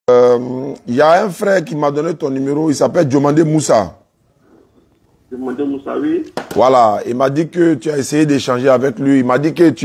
Il y a un frère qui m'a donné ton numéro, il s'appelle Diomandé Moussa. Diomandé Moussa, oui. Voilà, il m'a dit que tu as essayé d'échanger avec lui. Il m'a dit que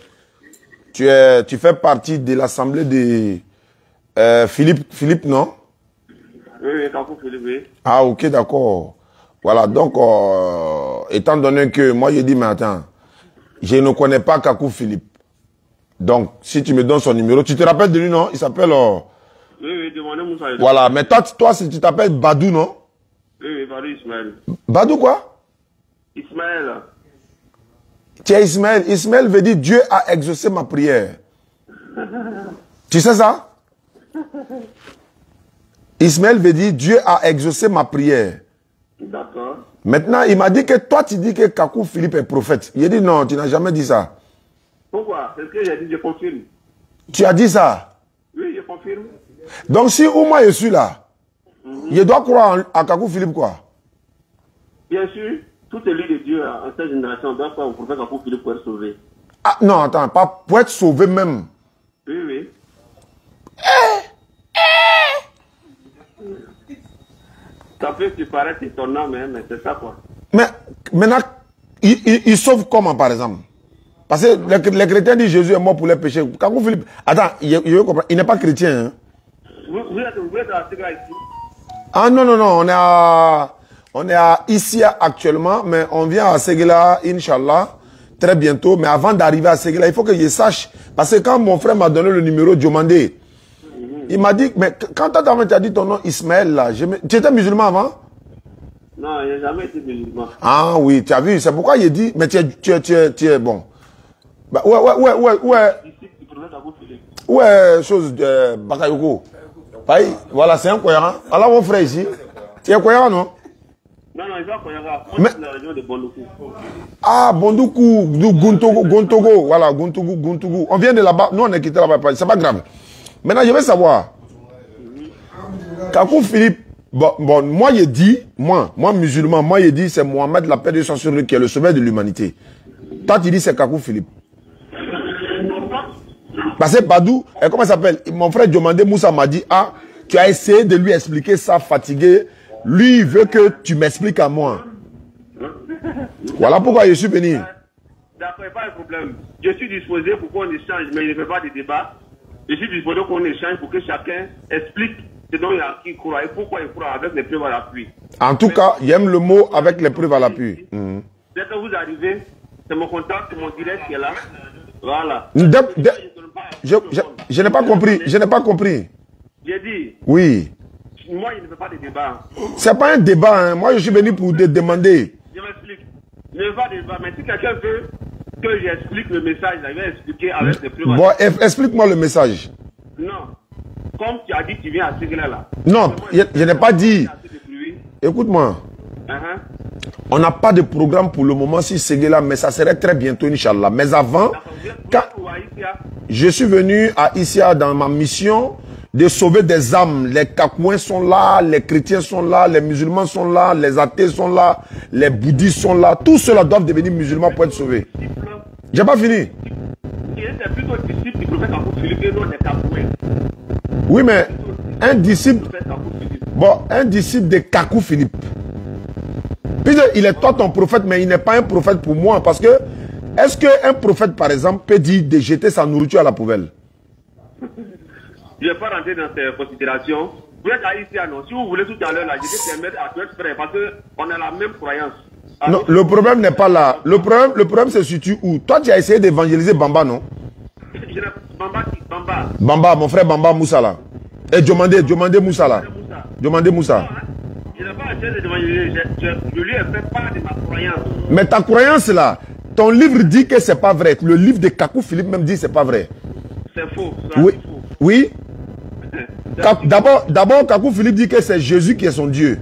tu fais partie de l'assemblée de Philippe, non? Oui, Kakou Philippe, oui. Ah, ok, d'accord. Voilà, donc, étant donné que moi, j'ai dit, mais attends, je ne connais pas Kakou Philippe. Donc, si tu me donnes son numéro, tu te rappelles de lui, non? Il s'appelle... Oui, Diomandé Moussa. Voilà, mais toi tu t'appelles Badou, non? Oui, Badou Ismaël. Badou quoi? Ismaël. Tu es Ismaël. Ismaël veut dire Dieu a exaucé ma prière. Tu sais ça? Ismaël veut dire Dieu a exaucé ma prière. D'accord. Maintenant, il m'a dit que toi, tu dis que Kakou Philippe est prophète. Il a dit non, tu n'as jamais dit ça. Pourquoi? C'est ce que j'ai dit, je confirme. Tu as dit ça? Oui, je confirme. Donc si au moins je suis là, je dois croire à Kakou Philippe quoi? Bien sûr, tout élu de Dieu en cette génération doit croire au prophète Kakou Philippe pour être sauvé. Ah non, attends, pas pour être sauvé même. Oui, oui. Ça peut te paraître étonnant, mais c'est ça quoi. Mais maintenant, il sauve comment par exemple? Parce que les chrétiens disent Jésus est mort pour les péchés. Kakou Philippe, attends, il n'est pas chrétien. Hein? Vous êtes à Ségra ici? Ah non, on est à Issia actuellement, mais on vient à Séguéla, Inch'Allah, très bientôt. Mais avant d'arriver à Séguéla, il faut que je sache. Parce que quand mon frère m'a donné le numéro Diomandé, il m'a dit, mais quand tu as dit ton nom Ismaël, là, tu étais musulman avant? Non, il n'a jamais été musulman. Ah oui, tu as vu, c'est pourquoi il dit, mais tu es bon. Bah, ouais, chose de Bakayoko. Voilà, c'est un Koyara. Alors, mon frère ici, tu es Koyara, non? Non, il est Koyara. Moi, c'est la région de Bondoukou. Ah, Bondoukou, Gontogo. Voilà, Gontogo. On vient de là-bas. Nous, on est quitté là-bas. C'est pas grave. Maintenant, je veux savoir. Kakou Philippe, bon, moi, il dit, moi, musulman, moi, il dit, c'est Mohamed, la paix de son sur lui, qui est le sauveur de l'humanité. Toi, tu dis, c'est Kakou Philippe. Parce que Badou, comment il s'appelle? Mon frère Diomandé Moussa m'a dit, ah, tu as essayé de lui expliquer ça, fatigué. Lui, il veut que tu m'expliques à moi. Voilà pourquoi je suis venu. D'accord, pas de problème. Je suis disposé pour qu'on échange, mais il ne fait pas de débat. Je suis disposé pour qu'on échange pour que chacun explique ce dont il croit et pourquoi il croit avec les preuves à l'appui. En tout cas, j'aime le mot avec les preuves à l'appui. Dès que vous arrivez, c'est mon contact, c'est mon direct qui est là. Voilà. Je n'ai pas compris. Je n'ai pas compris. J'ai dit. Oui. Moi, il ne fait pas de débat. C'est pas un débat. Hein. Moi, je suis venu pour te demander. Je m'explique. Il ne fait pas de débat. Mais si quelqu'un veut que j'explique le message, je vais expliquer avec les preuves. Bon, explique-moi le message. Non. Comme tu as dit, tu viens à Séguéla là. Non, je n'ai pas dit. Écoute-moi. On n'a pas de programme pour le moment si Séguéla, mais ça serait très bientôt, Inch'Allah. Mais avant, je suis venu à Issia dans ma mission de sauver des âmes. Les Kakouins sont là, les chrétiens sont là, les musulmans sont là, les athées sont là, les bouddhistes sont là. Tous ceux-là doivent devenir musulmans pour être sauvés. J'ai pas fini. Oui, mais un disciple de Kakou Philippe. Puis il est toi ton prophète, mais il n'est pas un prophète pour moi. Parce que, est-ce qu'un prophète, par exemple, peut dire de jeter sa nourriture à la poubelle? Je ne vais pas rentrer dans ces considérations. Vous êtes haïtien, non? Si vous voulez tout à l'heure, là, je vais permettre à tous frères, parce qu'on a la même croyance. Non, le problème n'est pas là. Le problème se situe où? Toi, tu as essayé d'évangéliser Bamba, non? Bamba. Bamba, mon frère Bamba Moussa, là. Et Diomandé Moussa, là. Diomandé Moussa. Je n'ai pas essayé d'évangéliser. Je lui ai fait part de ma croyance. Mais ta croyance, là, ton livre dit que c'est pas vrai. Le livre de Kakou Philippe même dit que c'est pas vrai. C'est faux. Oui. Oui. D'abord, Kakou Philippe dit que c'est Jésus qui est son Dieu.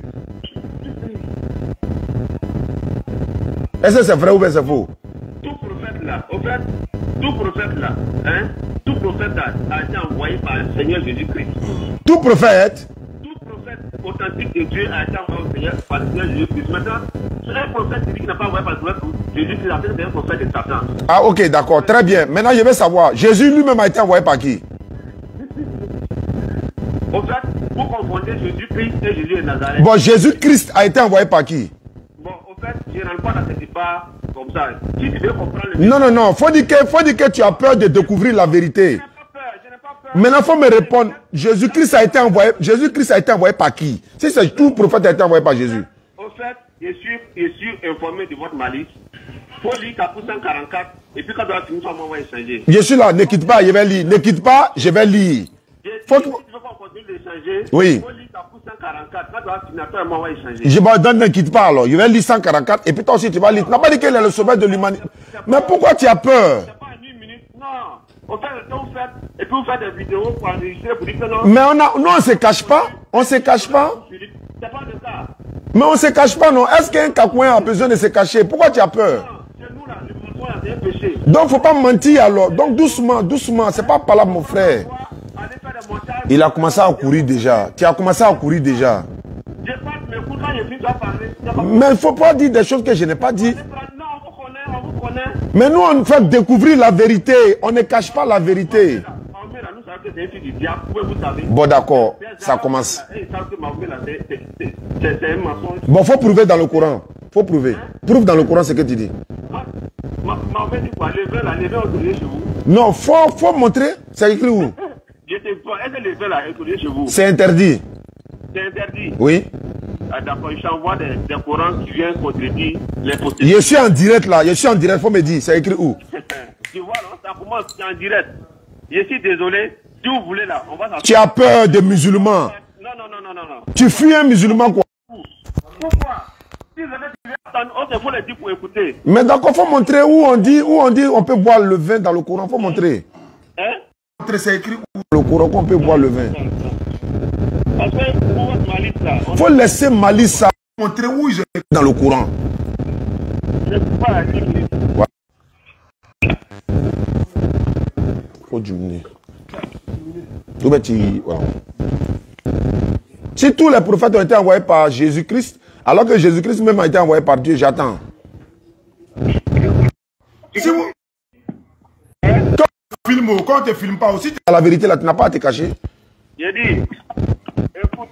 Est-ce que c'est vrai ou bien c'est faux? Tout prophète là, au fait, tout prophète là, tout prophète a été envoyé par le Seigneur Jésus-Christ. Tout prophète? Tout prophète authentique de Dieu a été envoyé par le Seigneur Jésus-Christ. Maintenant, un prophète qui n'a pas envoyé par le Seigneur Jésus-Christ, c'est un prophète de Satan. Ah ok, d'accord, très bien. Maintenant je vais savoir, Jésus lui-même a été envoyé par qui? Au fait, vous confondez Jésus-Christ et Jésus de Nazareth. Bon, Jésus-Christ a été envoyé par qui? Bon, au fait, je ne rentre pas dans ce débat comme ça. Si tu veux comprendre le... Non, non, non. Faut dire que tu as peur de découvrir la vérité. Je n'ai pas peur, je n'ai pas peur. Maintenant, il faut me répondre. Jésus-Christ a été envoyé par qui? Si c'est tout prophète a été envoyé par Jésus. Au fait, je suis informé de votre malice. Il faut lire Capou 144 et puis quand on va finir, on va échanger. Je suis là, ne quitte pas, je vais lire. Ne quitte pas, je vais lire. Faut que... Si tu veux qu'on continue d'échanger, oui. il faut lire Capou 144. Quand on va finir, on va échanger. Je vais ne quitte pas alors. Je vais lire 144 et puis toi aussi tu vas lire. Tu n'as pas dit qu'il est le sauveur de l'humanité. Mais pourquoi tu as peur? C'est pas une minute, non. Au fait, vous faites, et puis vous faites des vidéos pour enregistrer, pour dire que non. Mais on ne se cache pas. On se cache pas. C'est pas de ça. Mais on ne se cache pas, non. Est-ce qu'un Kakouin a besoin de se cacher? Pourquoi tu as peur? Donc, il ne faut pas mentir alors. Donc, doucement, doucement. Ce n'est pas par là, mon frère. Il a commencé à courir déjà. Tu as commencé à courir déjà. Mais il ne faut pas dire des choses que je n'ai pas dit. Mais nous, on fait découvrir la vérité. On ne cache pas la vérité. Bon, d'accord. Ça commence. Bon, il faut prouver dans le Coran. Il faut prouver. Prouve dans le Coran ce que tu dis. Non, il faut montrer. C'est écrit où? C'est interdit. C'est interdit. Oui. Ah, d'accord, je t'envoie des Corans qui viennent contredire les postes. Je suis en direct là, il faut me dire, c'est écrit où? Tu vois, non, ça commence en direct. Je suis désolé, si vous voulez là, on va s'en... Tu as peur des musulmans? Non. Tu fuis un musulman quoi? Pourquoi? Si vous avez attendre, on te faut les dire pour écouter. Mais d'accord, il faut montrer où on dit on peut boire le vin dans le Coran, il faut montrer. Hein? C'est écrit où le Coran qu'on peut boire le vin. Parce que pour votre malice là... Il faut laisser malice ça. Montrer où ils sont dans le Coran. Je ne peux pas la dire. Ouais. Faut diminuer. Voilà. Si tous les prophètes ont été envoyés par Jésus-Christ, alors que Jésus-Christ même a été envoyé par Dieu, j'attends. Si vous... Quand on ne te filme pas aussi, la vérité là, tu n'as pas à te cacher. J'ai dit, écoute,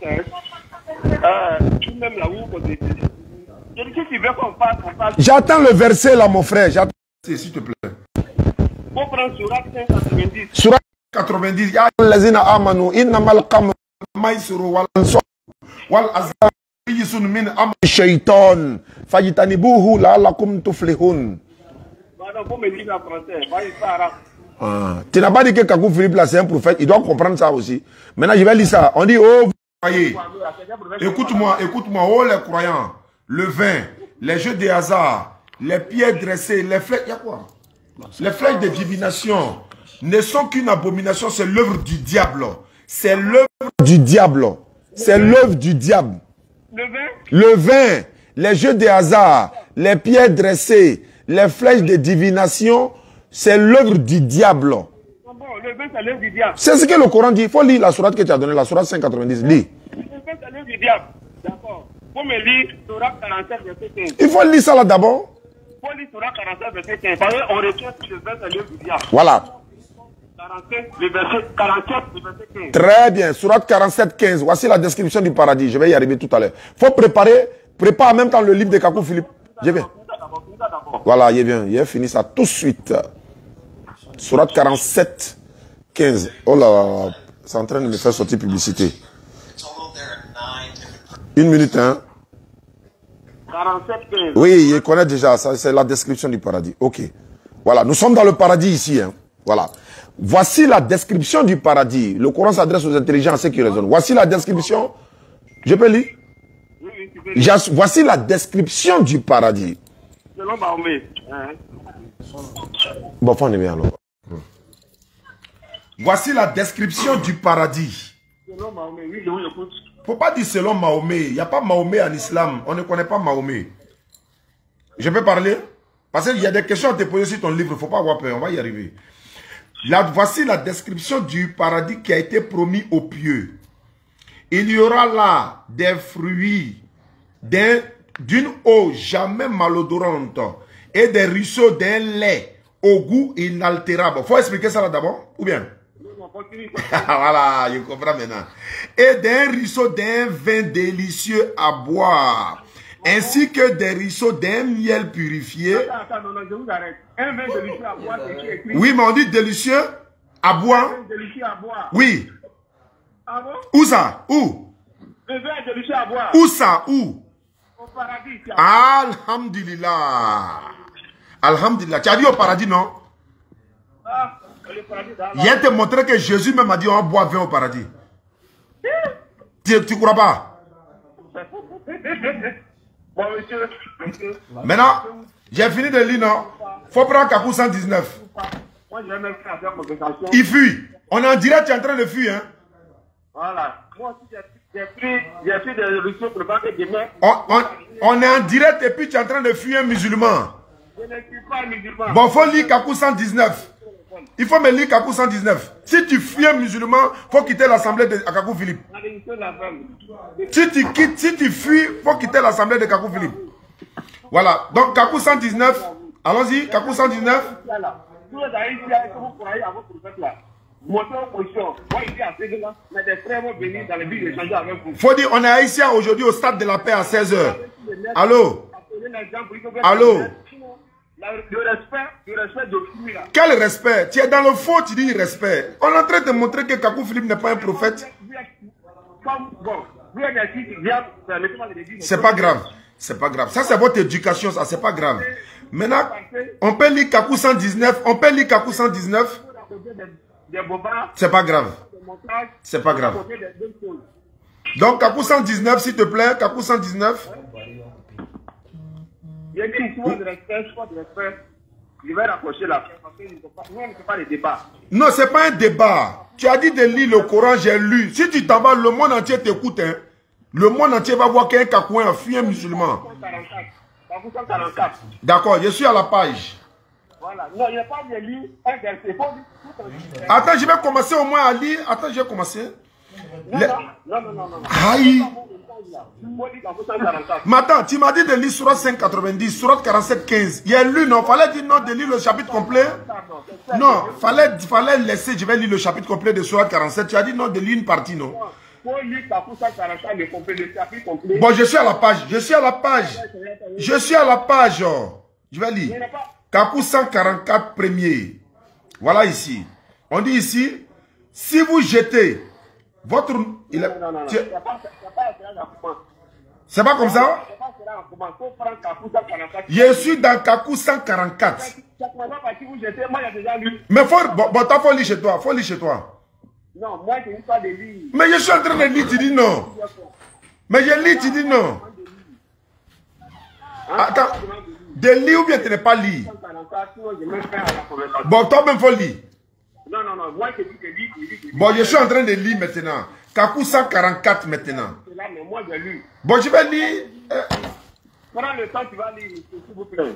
tu m'aimes là où vous êtes. Je dis, si tu veux qu'on parle, J'attends le verset là, mon frère. J'attends. S'il te plaît. Faut prendre Surat 90. Surat 90. Ya allazina amanu innamal khamru maisuru wal ansab wal azlam rijsun min amali shaytan fajtanibuhu la'allakum tuflihun. Madame, faut me dire en français. Va-y, pas arabe. Ah. Tu n'as pas dit que Kakou Philippe là c'est un prophète, il doit comprendre ça aussi. Maintenant je vais lire ça. On dit oh vous croyez. Écoute-moi, oh les croyants, le vin, les jeux de hasard, les pierres dressées, les flèches, il y a quoi? Les flèches de divination ne sont qu'une abomination, c'est l'œuvre du diable. C'est l'œuvre du diable. C'est l'œuvre du diable. Le vin, les jeux de hasard, les pierres dressées, les flèches de divination, c'est l'œuvre du diable. Le vin, c'est l'œuvre du diable. C'est ce que le Coran dit. Il faut lire la sourate que tu as donnée, la sourate 590. Lis. Le vin, c'est l'œuvre du diable. D'accord. Il faut me lire sourate 47, verset 15. Il faut lire ça là d'abord. Il faut lire sourate 47, verset 15. Parce qu'on retient que le vin, c'est l'œuvre du diable. Voilà. 47, le verset 15. Très bien. Sourate 47, 15. Voici la description du paradis. Je vais y arriver tout à l'heure. Il faut prépare en même temps le livre de Kakou Philippe. Je viens. Voilà, il vient. Il a fini ça tout de suite. Sourate 47, 15. Oh là, c'est en train de me faire sortir publicité. Une minute, hein. 47, 15. Oui, il connaît déjà. Ça, c'est la description du paradis. Ok. Voilà, nous sommes dans le paradis ici. Hein. Voilà. Voici la description du paradis. Le Coran s'adresse aux intelligents, à ceux qui raisonnent. Voici la description. Je peux lire? Oui, tu peux lire. Voici la description du paradis. Selon Mahomet. Bon, on est bien alors. Voici la description du paradis. Selon Mahomet, oui, je vous écoute. Faut pas dire selon Mahomet. Il n'y a pas Mahomet en islam. On ne connaît pas Mahomet. Je peux parler? Parce qu'il y a des questions à te poser sur ton livre. Il ne faut pas avoir peur. On va y arriver. Voici la description du paradis qui a été promis aux pieux. Il y aura là des fruits d'une eau jamais malodorante et des ruisseaux d'un lait au goût inaltérable. Faut expliquer ça là d'abord? Ou bien? continue. Voilà, je comprends maintenant. Et d'un ruisseau d'un vin délicieux à boire, ainsi que des ruisseaux d'un miel purifié. Attends, non, je vous arrête. Un vin délicieux à boire, c'est écrit. Oui, mais on dit délicieux à boire. Un vin délicieux à boire. Oui. Ah bon? Où ça? Où? Un vin délicieux à boire. Où ça? Où? Au paradis. Alhamdulillah. Alhamdulillah. Tu as dit au paradis, non? Ah, le paradis. Il vient te montrer que Jésus même a dit on boit vin au paradis. Tu crois pas? Bon, monsieur. Maintenant, j'ai fini de lire, non? Faut prendre Kakou 119. Moi, je vais même faire la conversation. Il fuit. On est en direct, tu es en train de fuir, hein? Voilà. Moi aussi, j'ai pris des résolutions pour le banque de demain. On est en direct et puis tu es en train de fuir un musulman. Je ne suis pas musulman. Bon, faut lire Kakou 119. Il faut me lire Kakou 119. Si tu fuis un musulman, faut quitter l'assemblée de Kakou Philippe. Si tu fuis, faut quitter l'assemblée de Kakou Philippe. Voilà. Donc, Kakou 119. Allons-y, Kakou 119. Faut dire, on est haïtien aujourd'hui au stade de la paix à 16h. Allô? Allô? Le respect de lui là. Quel respect? Tu es dans le faux, tu dis respect. On est en train de montrer que Kakou Philippe n'est pas un prophète. C'est pas grave. C'est pas grave. Ça, c'est votre éducation, ça, c'est pas grave. Maintenant, on peut lire Kakou 119. On peut lire Kakou 119. C'est pas grave. C'est pas grave. Donc, Kakou 119, s'il te plaît. Kakou 119. Il y a une histoire de respect, je vais rapprocher la fin parce que nous, on ne fait pas les débats. Non, ce n'est pas un débat. Tu as dit de lire le Coran, j'ai lu. Si tu t'en vas, le monde entier t'écoute. Hein. Le monde entier va voir qu'un Kakouin a fui un musulman. D'accord, je suis à la page. Voilà. Non, il n'y a pas de lire un verset. Attends, je vais commencer au moins à lire. Attends, je vais commencer. Non. Aïe. Mais attends, tu m'as dit de lire Surat 590, Surat 47, 15. Il y a lu, non? Fallait dire non de lire le chapitre complet? Non, fallait laisser, je vais lire le chapitre complet de Surat 47. Tu as dit non de lire une partie, non? Bon, je suis à la page. Je suis à la page. Je vais lire. Kakou 144 premier. Voilà ici. On dit ici, si vous jetez votre... C'est pas comme ça? Je suis dans Kakou 144. Mais faut lire chez toi. Faut lire chez toi. Non, moi je n'ai pas de lire. Mais je suis en train de lire, tu dis non. Mais je lis, tu dis non. Attends. De lire ou bien tu n'es pas lire? Bon, toi-même faut lire. Non, moi je dis que lire. Bon, je suis en train de lire maintenant. Kakou 144 maintenant. Mais moi je lis. Bon, je vais lire. Prends le temps, tu vas lire, s'il vous plaît.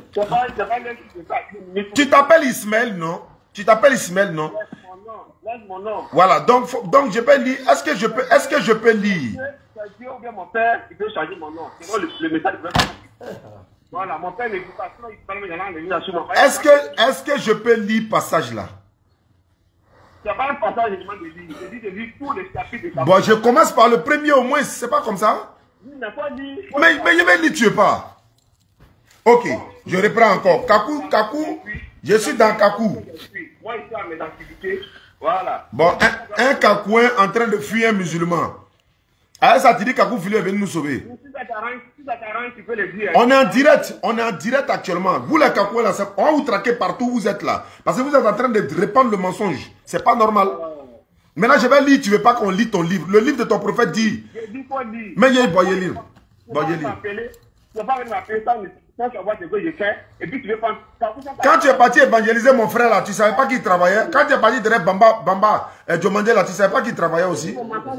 Tu t'appelles Ismaël, non? Tu t'appelles Ismaël, non? Laisse mon nom. Voilà, donc je peux lire. Est-ce que je peux lire? Dieu ou bien mon père, il peut changer mon nom. Sinon le message va pas. Voilà, mon père ne dit pas, sinon il parle de la langue sur mon père. Est-ce que je peux lire passage là? Il n'y a pas un passage, je demande de lire. Je dis de lire tous les chapitres de ta. Bon, je commence par le premier au moins, c'est pas comme ça? Mais je vais lire, tu es pas. Ok, je reprends encore. Kakou, je suis dans Kakou. Moi, je suis à mes activités. Voilà. Bon, un Kakouin en train de fuir un musulman. Ah, ça te dit Kakou Philippe est venu nous sauver. Si ça t'arrange, tu peux le dire. On est en direct actuellement. Vous les Kakouins là, on va vous traquer partout où vous êtes là. Parce que vous êtes en train de répandre le mensonge. C'est pas normal. Maintenant, je vais lire, tu veux pas qu'on lit ton livre. Le livre de ton prophète dit. Je dis quoi lire. Mais il y a un livre. Bon, il lire. Tu vas pas venir m'appeler sans savoir ce que je fais. Et puis tu veux prendre. Quand tu es parti évangéliser mon frère là, tu savais pas qu'il travaillait. Quand tu es parti derrière Bamba Diomandé là, tu savais pas qu'il travaillait aussi.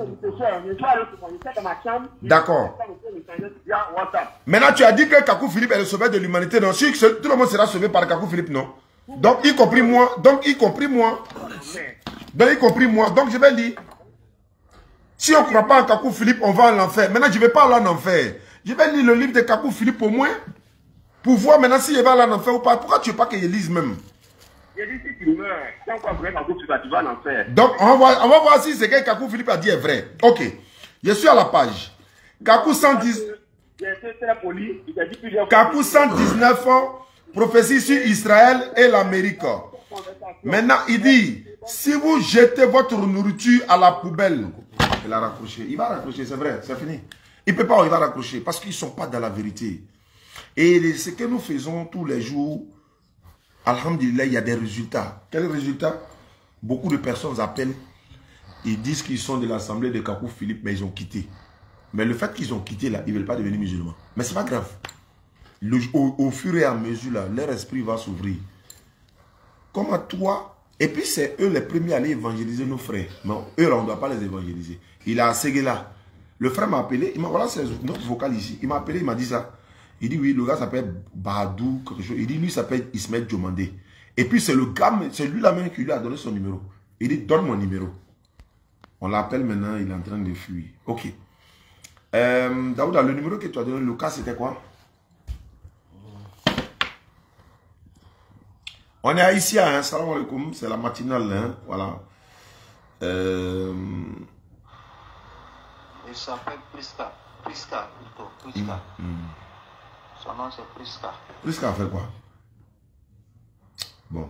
D'accord. Maintenant, tu as dit que Kakou Philippe est le sauveur de l'humanité. Non, si tout le monde sera sauvé par Kakou Philippe, non. Donc, y compris moi. Donc, y compris moi. Donc, je vais lire. Si on ne croit pas en Kakou Philippe, on va en enfer. Maintenant, je ne vais pas aller en enfer. Je vais lire le livre de Kakou Philippe au moins. Pour voir maintenant si je vais aller en enfer ou pas. Pourquoi tu ne veux pas que je lise même? J'ai dit si tu meurs, quand tu vas Kakou Philippe, tu vas en enfer. Donc, on va voir si ce que Kakou Philippe a dit est vrai. Ok. Je suis à la page. Kakou 110. Kakou 119 prophétie sur Israël et l'Amérique. Maintenant, il dit, si vous jetez votre nourriture à la poubelle, il a raccroché. Il va raccrocher, c'est vrai, c'est fini. Il ne peut pas, il va raccrocher parce qu'ils ne sont pas dans la vérité. Et ce que nous faisons tous les jours, alhamdulillah, il y a des résultats. Quels résultats? Beaucoup de personnes appellent, ils disent qu'ils sont de l'assemblée de Kakou Philippe, mais ils ont quitté. Mais le fait qu'ils ont quitté là, ils ne veulent pas devenir musulmans. Mais ce n'est pas grave. Au fur et à mesure, là, leur esprit va s'ouvrir. Comme à toi. Et puis c'est eux les premiers à aller évangéliser nos frères. Mais eux là, on ne doit pas les évangéliser. Il a Ségué là. Le frère m'a appelé. Voilà, c'est notre vocal ici. Il m'a appelé, il m'a dit ça. Il dit oui, le gars s'appelle Badou, quelque chose. Il dit lui s'appelle Ismaël Diomandé. Et puis c'est le gars, c'est lui la même qui lui a donné son numéro. Il dit donne mon numéro. On l'appelle maintenant, il est en train de fuir. Ok. Daouda, le numéro que tu as donné, le cas c'était quoi? On est à ici, hein, salam alaikum, c'est la matinale, hein, voilà. Il s'appelle Priska. Priska, plutôt. Priska. Son nom c'est Priska. Priska a fait quoi? Bon.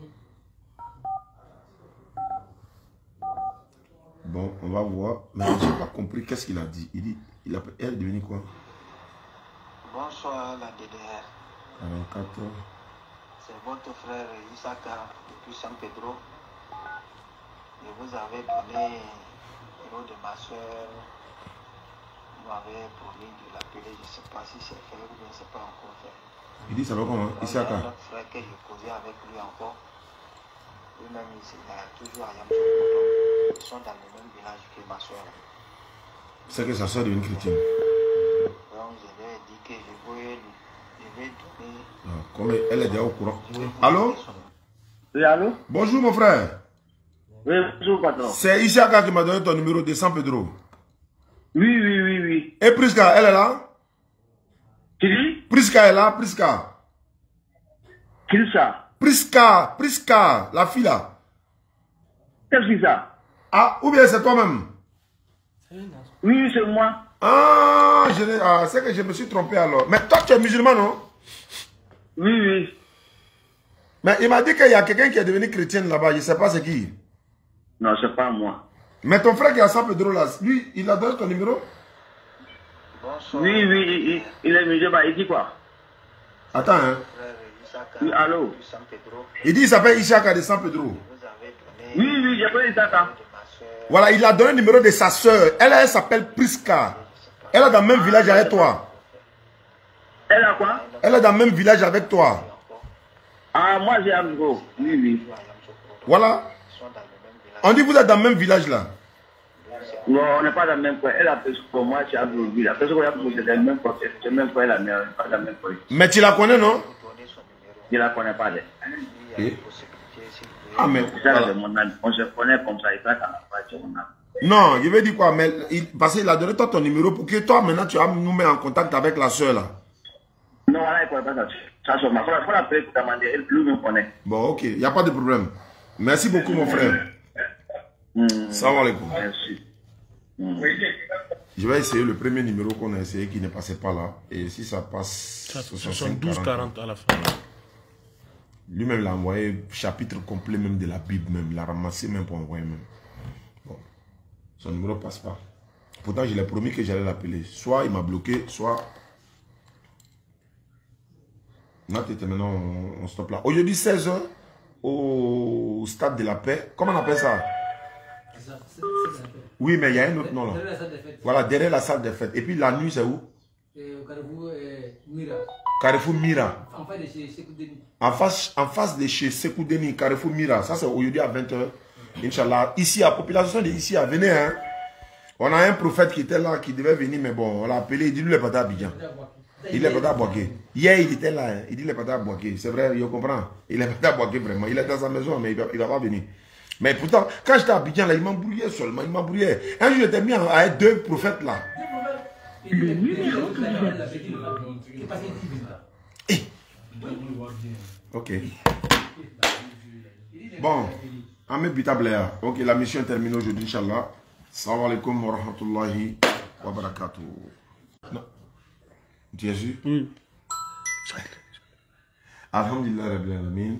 Bon, on va voir. Mais je n'ai pas compris qu'est-ce qu'il a dit. Il dit, elle est devenue quoi? Bonsoir, la DDR. 44. C'est votre frère Isaka depuis San Pedro. Et vous avez donné le nom de ma soeur. Vous m'avez promis de l'appeler. Je ne sais pas si c'est fait ou bien c'est pas encore fait. Il dit ça va comment? Isaka. Il y a un autre frère que j'ai causé avec lui encore. Lui-même, il a toujours à Yamsokoto. Ils sont dans le même village que ma soeur. C'est que sa soeur devient chrétienne. Donc je lui ai dit que je vais donner. Comme elle est déjà au courant. Allô? Oui, allô? Bonjour mon frère. Oui, bonjour patron. C'est Isaka qui m'a donné ton numéro de San Pedro. Oui. Et Priska, elle est là? Tu dis? Priska est là, Priska. Qui est ça? Priska, la fille là. Qu'est-ce que c'est ça? Ah, ou bien c'est toi-même? Oui, c'est moi. Ah, c'est que je me suis trompé alors. Mais toi, tu es musulman, non? Oui. Mais il m'a dit qu'il y a quelqu'un qui est devenu chrétien là-bas. Je ne sais pas c'est qui. Non, c'est pas moi. Mais ton frère qui est à San Pedro là, lui, il a donné ton numéro? Bonsoir. Oui, il est musulman. Il dit quoi? Attends, hein. Oui, allô? Il dit qu'il s'appelle Ishaka de San Pedro. Oui, j'ai pas dit ça. Voilà, il a donné le numéro de sa soeur. Elle s'appelle Priska. Elle est dans le même village avec toi. Elle a quoi? Elle est dans le même village avec toi. Ah, moi j'ai un gros. Oui. Voilà. On dit que vous êtes dans le même village là. Non, on n'est pas dans le même coin. Elle a fait pour moi, c'est à Bourville. La personne qui a c'est dans le même coin. C'est le même coin, la mère, pas dans le même coin. Mais tu la connais, non? Je ne la connais pas. Ah, mais. Voilà. On se connaît comme ça. Il passe à la page. Non, je veux dire quoi? Mais parce qu'il a donné toi ton numéro pour que toi maintenant tu vas nous mettre en contact avec la soeur là. Non, voilà, il ne connaît pas ça. Ça, il faut l'appeler pour demander. Elle me connaît. Bon, ok, il n'y a pas de problème. Merci beaucoup, mon frère. Salam alaikum. Merci. Je vais essayer le premier numéro qu'on a essayé qui ne passait pas là. Et si ça passe... 72-40 à la fin. Lui-même l'a envoyé chapitre complet même de la Bible même. Il l'a ramassé même pour envoyer même. Bon. Son numéro ne passe pas. Pourtant, je l'ai promis que j'allais l'appeler. Soit il m'a bloqué, soit... Maintenant, on stoppe là. Aujourd'hui, 16h, au stade de la paix. Comment on appelle ça? Oui, mais il y a un autre nom là. Voilà, derrière la salle des fêtes. Et puis la nuit, c'est où? Carrefour Mira. Carrefour Mira. En face de chez Sekou Deni. En face de chez Sekou Deni, Carrefour Mira. Ça, c'est aujourd'hui à 20h. Inch'Allah. Ici, la population d'ici a venu. Hein. On a un prophète qui était là, qui devait venir, mais bon, on l'a appelé. Il dit, lui, il est pas à Abidjan. Il est pas à Boaké. Hier, il était là. Hein. Il dit, il est pas à Boaké. C'est vrai, je comprends. Il est pas à Boaké vraiment. Il est dans sa maison, mais il ne va pas venir. Mais pourtant, quand j'étais à Abidjan, là, il m'embrouillait seulement. Il m'embrouillait. Un jour, j'étais mis avec deux prophètes là. Le numéro que vous avez. Ok. Bon, Ahmed Bitablea. Ok, la mission est terminée aujourd'hui, Inch'Allah. Salam alaikum wa rahmatullahi wa barakatuh. Non. Tu as vu? Oui. Alhamdulillah Rabbil Alamin.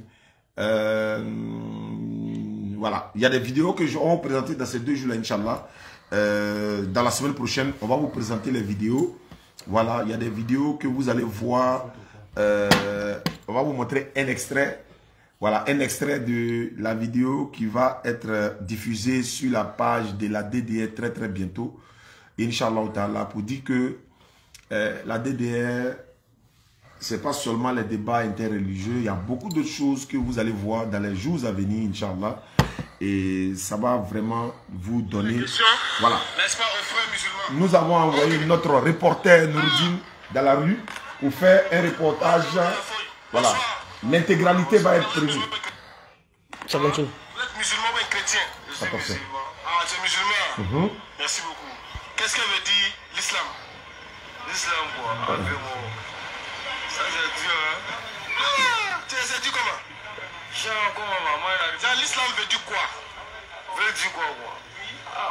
Voilà, il y a des vidéos que je vais vous présenter dans ces 2 jours-là, Inch'Allah. Dans la semaine prochaine, on va vous présenter les vidéos. Voilà, il y a des vidéos que vous allez voir. On va vous montrer un extrait. Voilà, un extrait de la vidéo qui va être diffusée sur la page de la DDR très très bientôt. Inch'Allah Ta'ala, pour dire que la DDR, c'est pas seulement les débats interreligieux, il y a beaucoup d'autres choses que vous allez voir dans les jours à venir, Inch'Allah. Et ça va vraiment vous donner... Voilà. Nous avons envoyé notre reporter Nouroudine dans la rue pour faire un reportage. Voilà. L'intégralité va être prévue. Ça continue. Vous êtes musulman ou chrétien? Ça continue. Ah, tu es musulman. Merci beaucoup. Qu'est-ce que veut dire l'islam? L'islam, quoi. Ça, c'est Dieu, hein. Tu sais, dit comment? Comment maman a dit. L'islam veut dire quoi? Veut dire quoi? Ah,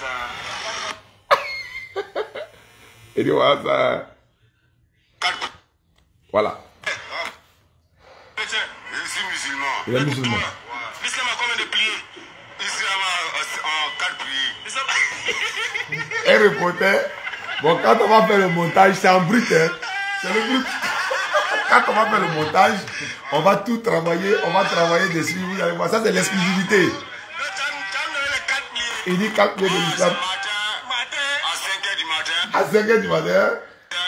voilà ça. Et dit, voilà ça. Voilà. Chrétien, je suis musulman. Il est musulman. L'islam a combien de piliers? L'islam a 4 piliers. Un reporter. Bon, quand on va faire le montage, c'est en brut, hein. C'est le brut. Quand on va faire le montage, on va tout travailler, on va travailler dessus. Vous allez voir, ça c'est l'exclusivité. Il dit 4 piliers de l'islam. À 5 h du matin.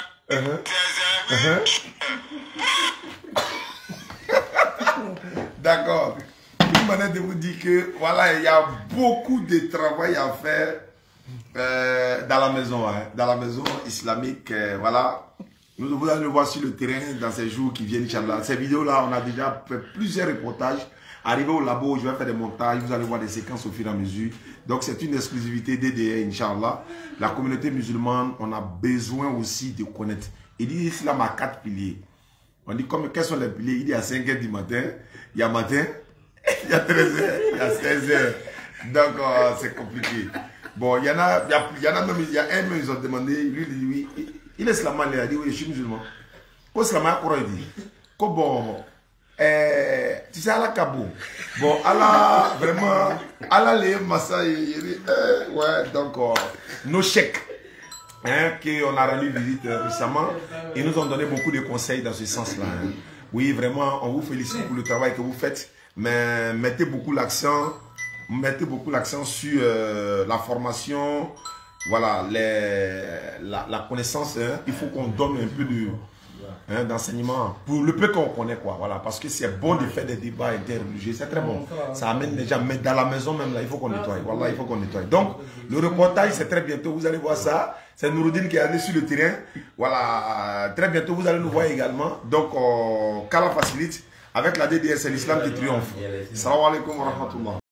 D'accord. Une manière de vous dire que voilà, il y a beaucoup de travail à faire dans la maison, hein, dans la maison islamique. Voilà. Vous allez le voir sur le terrain dans ces jours qui viennent, Inch'Allah. Ces vidéos-là, on a déjà fait plusieurs reportages. Arrivé au labo, je vais faire des montages. Vous allez voir des séquences au fur et à mesure. Donc, c'est une exclusivité DDR, Inch'Allah. La communauté musulmane, on a besoin aussi de connaître. Il dit l'islam a 4 piliers. On dit quels sont les piliers? Il dit à 5 h du matin, il y a matin, il y a 13 h, il y a 16 h. Donc, c'est compliqué. Bon, il y en a même, il y a un même, ils ont demandé, lui, il est islamique, il a dit, oui, je suis musulman. Quoi, islamique, quoi, il dit? Quoi, bon, tu sais, Allah Kabo. Bon, Allah, vraiment, Allah, les massa, ouais, donc, nos chèques. Hein, qu'on a rendu visite récemment, ils nous ont donné beaucoup de conseils dans ce sens-là. Hein. Oui, vraiment, on vous félicite pour le travail que vous faites, mais mettez beaucoup l'accent sur la formation, voilà, la connaissance. Hein. Il faut qu'on donne un peu d'enseignement pour le peu qu'on connaît, quoi. Voilà, parce que c'est bon de faire des débats interreligieux, c'est très bon. Ça amène les gens, mais dans la maison même là, il faut qu'on nettoie. Voilà, il faut qu'on nettoie. Donc, le reportage, c'est très bientôt. Vous allez voir ça. C'est Nouroudine qui est allé sur le terrain. Voilà, très bientôt, vous allez nous voir également. Donc, qu'Allah facilite. Avec la DDS, c'est l'islam qui triomphe. Salam alaikum wa rahmatullah.